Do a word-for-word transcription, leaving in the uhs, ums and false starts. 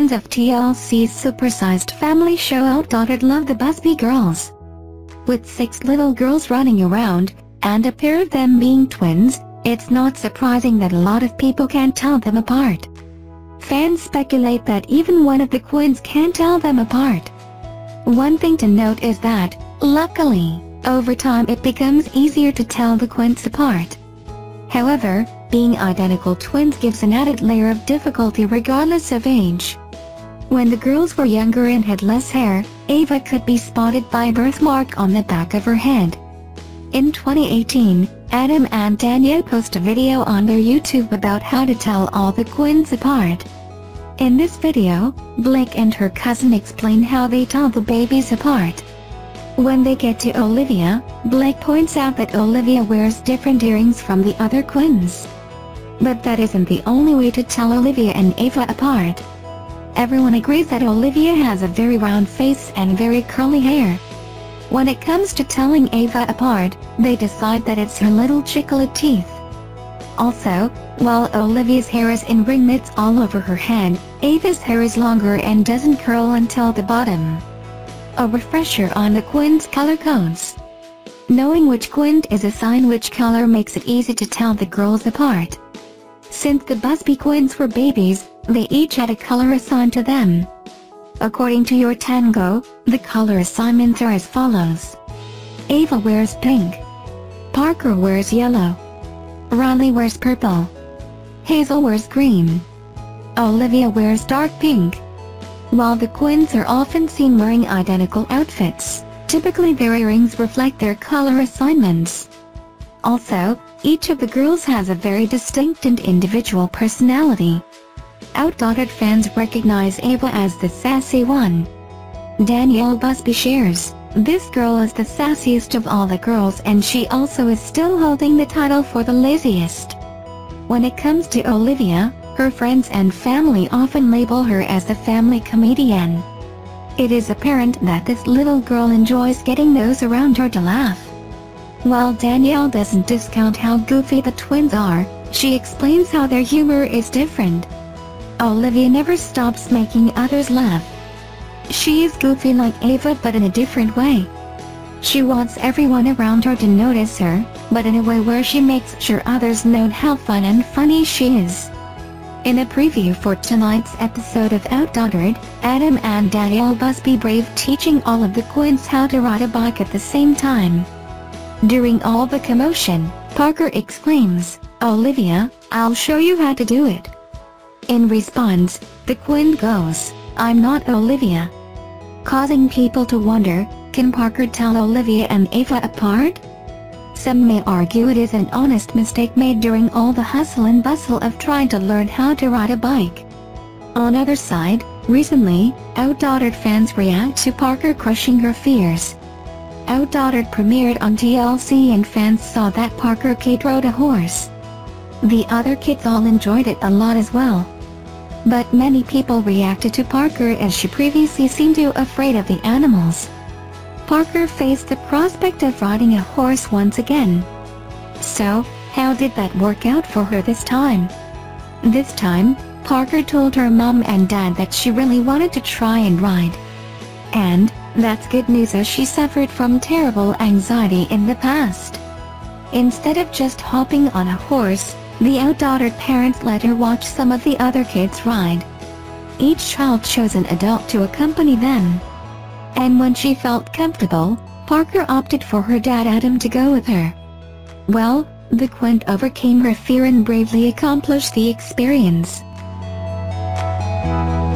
fans of T L C's supersized family show Outdaughtered love the Busby girls. With six little girls running around, and a pair of them being twins, it's not surprising that a lot of people can't tell them apart. Fans speculate that even one of the twins can't tell them apart. One thing to note is that, luckily, over time it becomes easier to tell the twins apart. However, being identical twins gives an added layer of difficulty regardless of age. When the girls were younger and had less hair, Ava could be spotted by a birthmark on the back of her head. In twenty eighteen, Adam and Danielle posted a video on their YouTube about how to tell all the twins apart. In this video, Blake and her cousin explain how they tell the babies apart. When they get to Olivia, Blake points out that Olivia wears different earrings from the other twins. But that isn't the only way to tell Olivia and Ava apart. Everyone agrees that Olivia has a very round face and very curly hair. When it comes to telling Ava apart, they decide that it's her little chocolate teeth. Also, while Olivia's hair is in ringlets all over her head, Ava's hair is longer and doesn't curl until the bottom. A refresher on the twins' color codes. Knowing which twin is assigned which color makes it easy to tell the girls apart. Since the Busby twins were babies, they each had a color assigned to them. According to Your Tango, the color assignments are as follows. Ava wears pink. Parker wears yellow. Riley wears purple. Hazel wears green. Olivia wears dark pink. While the twins are often seen wearing identical outfits, typically their earrings reflect their color assignments. Also, each of the girls has a very distinct and individual personality. Outdaughtered fans recognize Ava as the sassy one. Danielle Busby shares, "This girl is the sassiest of all the girls and she also is still holding the title for the laziest." When it comes to Olivia, her friends and family often label her as the family comedian. It is apparent that this little girl enjoys getting those around her to laugh. While Danielle doesn't discount how goofy the twins are, she explains how their humor is different. Olivia never stops making others laugh. She is goofy like Ava but in a different way. She wants everyone around her to notice her, but in a way where she makes sure others know how fun and funny she is. In a preview for tonight's episode of Outdaughtered, Adam and Danielle Busby brave teaching all of the twins how to ride a bike at the same time. During all the commotion, Parker exclaims, "Olivia, I'll show you how to do it." In response, the twin goes, "I'm not Olivia." Causing people to wonder, can Parker tell Olivia and Ava apart? Some may argue it is an honest mistake made during all the hustle and bustle of trying to learn how to ride a bike. On other side, recently, Outdaughtered fans react to Parker crushing her fears. Outdaughtered premiered on T L C and fans saw that Parker Kate rode a horse. The other kids all enjoyed it a lot as well. But many people reacted to Parker as she previously seemed too afraid of the animals. Parker faced the prospect of riding a horse once again. So, how did that work out for her this time? This time, Parker told her mom and dad that she really wanted to try and ride. And, that's good news as she suffered from terrible anxiety in the past. Instead of just hopping on a horse, the Outdaughtered parents let her watch some of the other kids ride. Each child chose an adult to accompany them. And when she felt comfortable, Parker opted for her dad Adam to go with her. Well, the twin overcame her fear and bravely accomplished the experience.